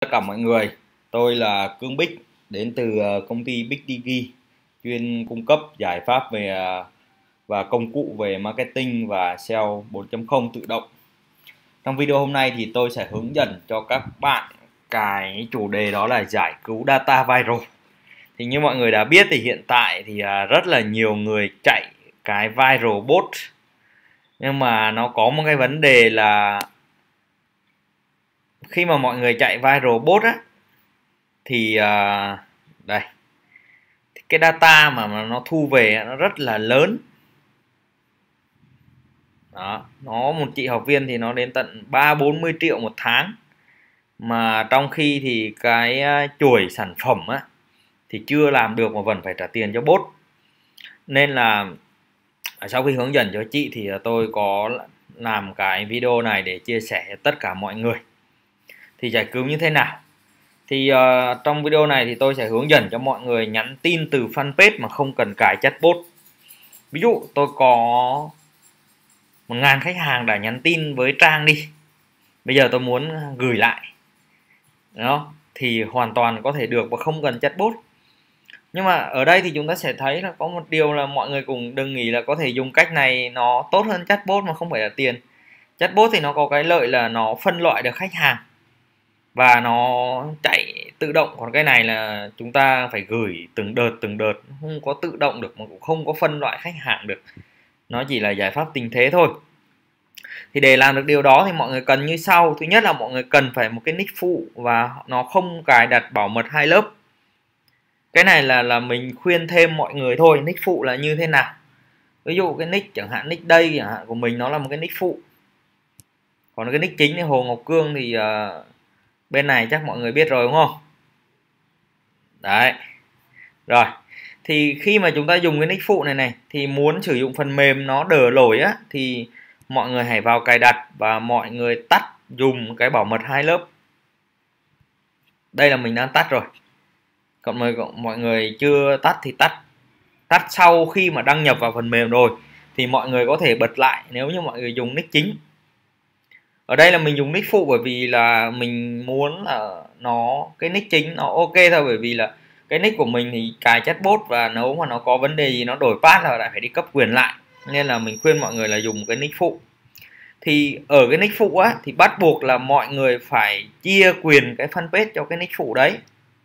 Tất cả mọi người, tôi là Cương Bích đến từ công ty Big Digi, chuyên cung cấp giải pháp về và công cụ về marketing và SEO 4.0 tự động. Trong video hôm nay thì tôi sẽ hướng dẫn cho các bạn cái chủ đề đó là giải cứu data viral. Thì như mọi người đã biết thì hiện tại thì rất là nhiều người chạy cái viral bot, nhưng mà nó có một cái vấn đề là khi mà mọi người chạy viral bot á thì đây cái data mà nó thu về nó rất là lớn đó. Nó một chị học viên thì nó đến tận 30-40 triệu một tháng, mà trong khi thì cái chuỗi sản phẩm á thì chưa làm được mà vẫn phải trả tiền cho bot. Nên là sau khi hướng dẫn cho chị thì tôi có làm cái video này để chia sẻ tất cả mọi người thì giải cứu như thế nào. Thì trong video này thì tôi sẽ hướng dẫn cho mọi người nhắn tin từ fanpage mà không cần cài chatbot. Ví dụ tôi có 1.000 khách hàng đã nhắn tin với Trang đi, bây giờ tôi muốn gửi lại đó, thì hoàn toàn có thể được và không cần chatbot. Nhưng mà ở đây thì chúng ta sẽ thấy là có một điều là mọi người cũng đừng nghĩ là có thể dùng cách này nó tốt hơn chatbot mà không phải là tiền. Chatbot thì nó có cái lợi là nó phân loại được khách hàng và nó chạy tự động, còn cái này là chúng ta phải gửi từng đợt, không có tự động được mà cũng không có phân loại khách hàng được, nó chỉ là giải pháp tình thế thôi. Thì để làm được điều đó thì mọi người cần như sau. Thứ nhất là mọi người cần phải một cái nick phụ và nó không cài đặt bảo mật 2 lớp. Cái này là mình khuyên thêm mọi người thôi. Nick phụ là như thế nào? Ví dụ cái nick chẳng hạn, nick đây chẳng hạn của mình nó là một cái nick phụ, còn cái nick chính thì Hồ Ngọc Cương thì bên này chắc mọi người biết rồi đúng không? Đấy. Rồi. Thì khi mà chúng ta dùng cái nick phụ này thì muốn sử dụng phần mềm nó đỡ lỗi á thì mọi người hãy vào cài đặt và mọi người tắt dùng cái bảo mật 2 lớp. Đây là mình đang tắt rồi. Còn mọi người chưa tắt thì tắt sau khi mà đăng nhập vào phần mềm rồi thì mọi người có thể bật lại nếu như mọi người dùng nick chính. Ở đây là mình dùng nick phụ bởi vì là mình muốn là cái nick chính nó ok thôi, bởi vì là cái nick của mình thì cài chatbot và nếu mà nó có vấn đề gì nó đổi pass là lại phải đi cấp quyền lại, nên là mình khuyên mọi người là dùng cái nick phụ. Thì ở cái nick phụ á thì bắt buộc là mọi người phải chia quyền cái fanpage cho cái nick phụ đấy.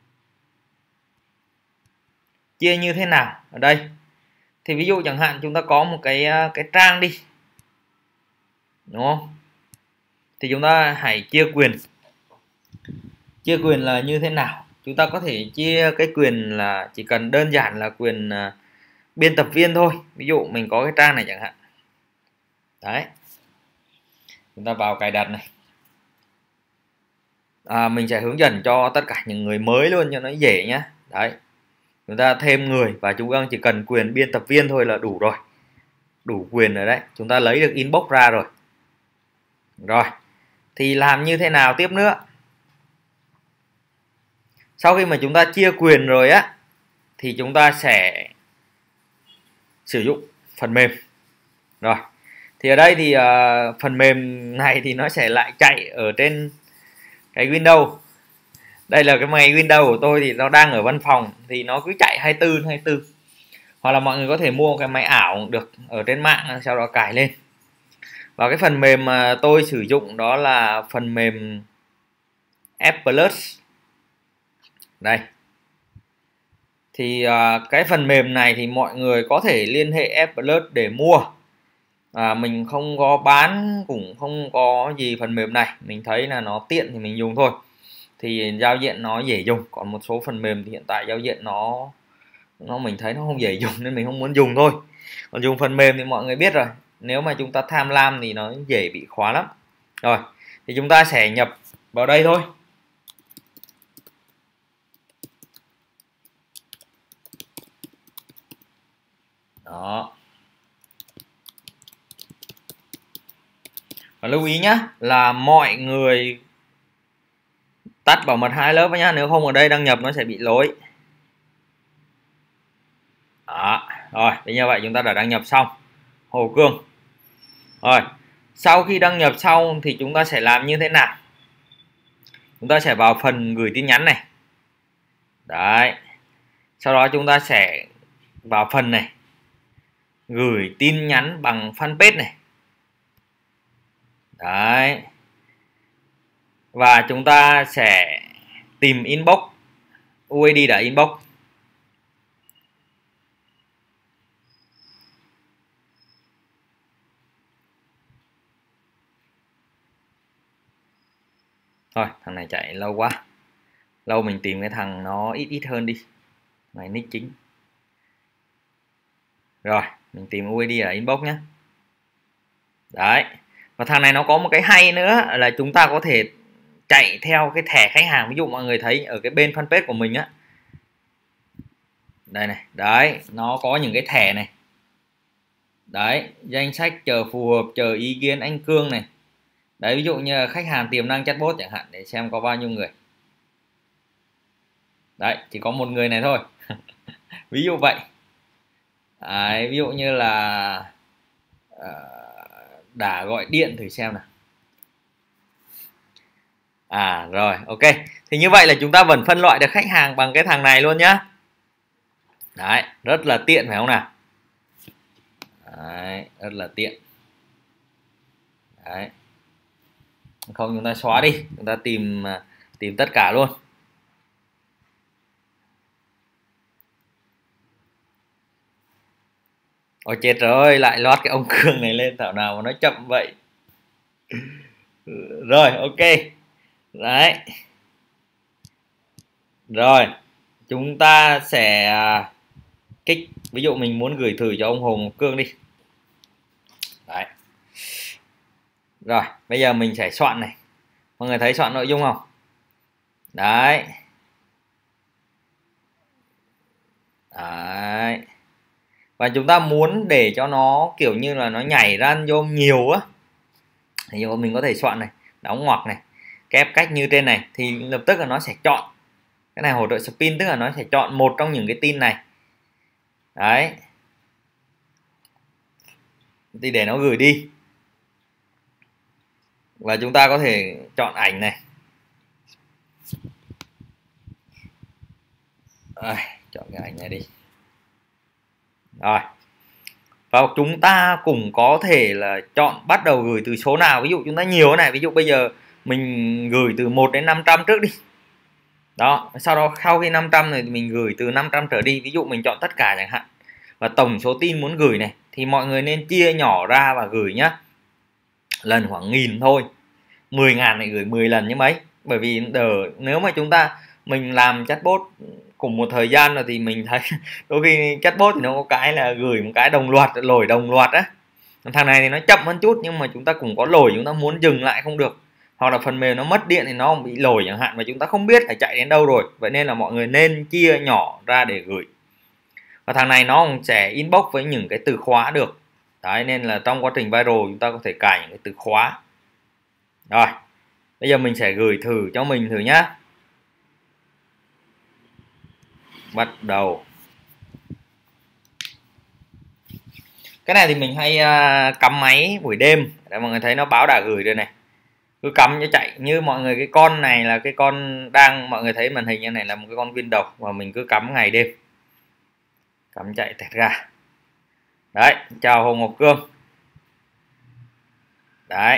Chia như thế nào? Ở đây thì ví dụ chẳng hạn chúng ta có một cái trang đi, đúng không? Thì chúng ta hãy chia quyền. Chia quyền là như thế nào? Chúng ta có thể chia cái quyền là chỉ cần đơn giản là quyền biên tập viên thôi. Ví dụ mình có cái trang này chẳng hạn. Đấy. Chúng ta vào cài đặt này. Mình sẽ hướng dẫn cho tất cả những người mới luôn cho nó dễ nhé. Đấy. Chúng ta thêm người và chúng ta chỉ cần quyền biên tập viên thôi là đủ rồi. Đủ quyền rồi đấy. Chúng ta lấy được inbox ra rồi. Rồi. Thì làm như thế nào tiếp nữa? Sau khi mà chúng ta chia quyền rồi á thì chúng ta sẽ sử dụng phần mềm. Rồi. Thì ở đây thì phần mềm này thì nó sẽ lại chạy ở trên cái Windows. Đây là cái máy Windows của tôi thì nó đang ở văn phòng thì nó cứ chạy 24/24. Hoặc là mọi người có thể mua cái máy ảo cũng được ở trên mạng, sau đó cài lên. Và cái phần mềm mà tôi sử dụng đó là phần mềm F+. Đây. Thì cái phần mềm này thì mọi người có thể liên hệ F+ để mua. Mình không có bán, cũng không có gì phần mềm này. Mình thấy là nó tiện thì mình dùng thôi. Thì giao diện nó dễ dùng. Còn một số phần mềm thì hiện tại giao diện nó mình thấy nó không dễ dùng nên mình không muốn dùng thôi. Còn dùng phần mềm thì mọi người biết rồi. Nếu mà chúng ta tham lam thì nó dễ bị khóa lắm. Rồi. Thì chúng ta sẽ nhập vào đây thôi. Đó. Và lưu ý nhé là mọi người tắt bảo mật 2 lớp nhá, nếu không ở đây đăng nhập nó sẽ bị lỗi. Đó. Rồi, như vậy chúng ta đã đăng nhập xong Hồ Cương. Rồi, sau khi đăng nhập xong thì chúng ta sẽ làm như thế nào? chúng ta sẽ vào phần gửi tin nhắn này. Đấy, sau đó chúng ta sẽ vào phần này gửi tin nhắn bằng fanpage này. Đấy, và chúng ta sẽ tìm inbox, UID đã inbox. Thôi thằng này chạy lâu quá, lâu mình tìm cái thằng nó ít hơn đi. Này nick chính. Rồi mình tìm UID ở inbox nhé. Đấy, và thằng này nó có một cái hay nữa là chúng ta có thể chạy theo cái thẻ khách hàng. Ví dụ mọi người thấy ở cái bên fanpage của mình á, đây này, đấy, nó có những cái thẻ này. Đấy, danh sách chờ phù hợp, chờ ý kiến anh Cương này. Đấy, ví dụ như là khách hàng tiềm năng chatbot chẳng hạn, để xem có bao nhiêu người. Đấy, chỉ có một người này thôi. Ví dụ vậy. Đấy, ví dụ như là đã gọi điện thử xem nào. Rồi, ok. Thì như vậy là chúng ta vẫn phân loại được khách hàng bằng cái thằng này luôn nhá. Đấy, rất là tiện phải không nào? Đấy, rất là tiện. Đấy. Không chúng ta xóa đi, chúng ta tìm tất cả luôn. Ôi chết rồi, lại lót cái ông Cương này lên, thảo nào mà nó chậm vậy. Rồi, ok. Đấy. Rồi, chúng ta sẽ kích, ví dụ mình muốn gửi thử cho ông Hồng Cương đi. Đấy. Rồi, bây giờ mình sẽ soạn này. Mọi người thấy soạn nội dung không? Đấy. Đấy. Và chúng ta muốn để cho nó kiểu như là nó nhảy random nhiều á, thì mình có thể soạn này, đóng ngoặc này, kép cách như trên này, thì lập tức là nó sẽ chọn. Cái này hỗ trợ spin, tức là nó sẽ chọn một trong những cái tin này. Đấy. Thì để nó gửi đi. Và chúng ta có thể chọn ảnh này. Chọn cái ảnh này đi. Rồi. Và chúng ta cũng có thể là chọn bắt đầu gửi từ số nào. Ví dụ chúng ta nhiều này, ví dụ bây giờ mình gửi từ 1 đến 500 trước đi. Đó, sau đó sau khi 500 này thì mình gửi từ 500 trở đi. Ví dụ mình chọn tất cả chẳng hạn. Và tổng số tin muốn gửi này thì mọi người nên chia nhỏ ra và gửi nhá. Lần khoảng 1000 thôi. 10.000 này gửi 10 lần như mấy. Bởi vì nếu mà mình làm chatbot cùng một thời gian rồi thì mình thấy đôi khi chatbot thì nó có cái là gửi một cái đồng loạt, lỗi đồng loạt á. Thằng này thì nó chậm hơn chút, nhưng mà chúng ta cũng có lỗi, chúng ta muốn dừng lại không được, hoặc là phần mềm nó mất điện thì nó bị lỗi chẳng hạn, và chúng ta không biết phải chạy đến đâu rồi. Vậy nên là mọi người nên chia nhỏ ra để gửi. Và thằng này nó cũng sẽ inbox với những cái từ khóa được. Đấy, nên là trong quá trình viral chúng ta có thể cài những cái từ khóa. Rồi, bây giờ mình sẽ gửi thử cho mình thử nhá. Bắt đầu. Cái này thì mình hay cắm máy buổi đêm để mọi người thấy nó báo đã gửi rồi này. Cứ cắm cho chạy. Như mọi người, cái con này là cái con mọi người thấy màn hình như này là một cái con Windows, và mình cứ cắm ngày đêm, cắm chạy tẹt ra. Đấy, chào Hồ Ngọc Cương. Đấy,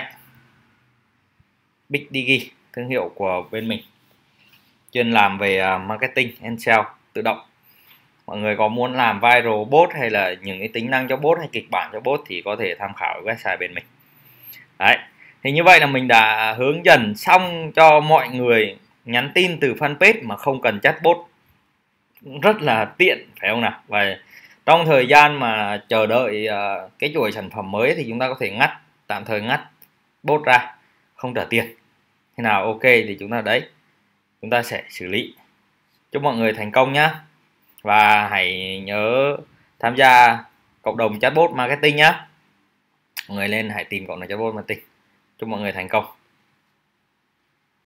Big Digi, thương hiệu của bên mình, chuyên làm về marketing and sale tự động. Mọi người có muốn làm viral bot hay là những cái tính năng cho bot hay kịch bản cho bot thì có thể tham khảo website bên mình. Đấy, thì như vậy là mình đã hướng dẫn xong cho mọi người nhắn tin từ fanpage mà không cần chatbot. Rất là tiện phải không nào? Và trong thời gian mà chờ đợi cái chuỗi sản phẩm mới thì chúng ta có thể tạm thời ngắt bot ra, không trả tiền. Thế nào ok thì chúng ta sẽ xử lý. Chúc mọi người thành công nhé. Và hãy nhớ tham gia cộng đồng chatbot marketing nhé. Mọi người lên hãy tìm cộng đồng chatbot marketing. Chúc mọi người thành công.